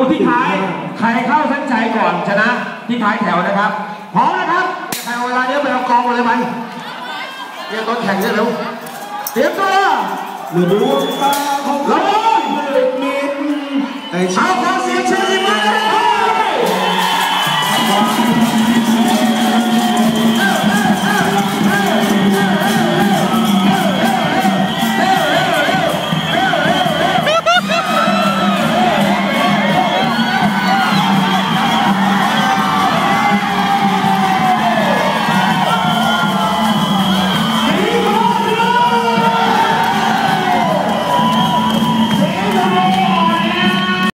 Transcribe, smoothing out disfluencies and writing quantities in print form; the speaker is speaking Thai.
ที่ท้ายใครเข้าเส้นใจก่อนชนะที่ท้ายแถวนะครับพร้อมนะครับใครเวลาเนี้ยไปเอากองมาเลยมันเตรียมต้นแข่งเนี่ยเร็วเตรียมตัวมือดวงตาของเราเมืดมิดไอ้ชาว